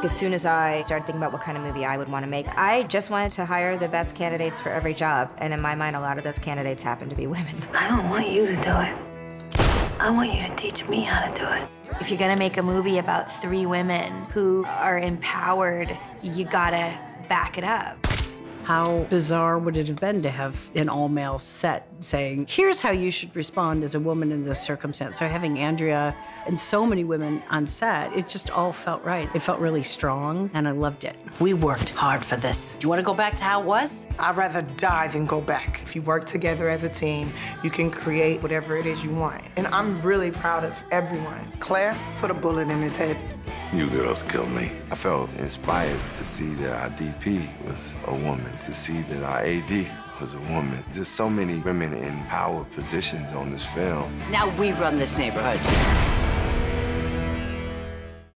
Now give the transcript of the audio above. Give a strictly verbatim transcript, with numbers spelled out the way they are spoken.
As soon as I started thinking about what kind of movie I would want to make, I just wanted to hire the best candidates for every job. And in my mind, a lot of those candidates happen to be women. I don't want you to do it. I want you to teach me how to do it. If you're gonna make a movie about three women who are empowered, you gotta back it up. How bizarre would it have been to have an all-male set saying, here's how you should respond as a woman in this circumstance. So having Andrea and so many women on set, it just all felt right. It felt really strong, and I loved it. We worked hard for this. Do you want to go back to how it was? I'd rather die than go back. If you work together as a team, you can create whatever it is you want. And I'm really proud of everyone. Claire, put a bullet in his head. You girls killed me. I felt inspired to see that our D P was a woman, to see that our A D was a woman. There's so many women in power positions on this film. Now we run this neighborhood.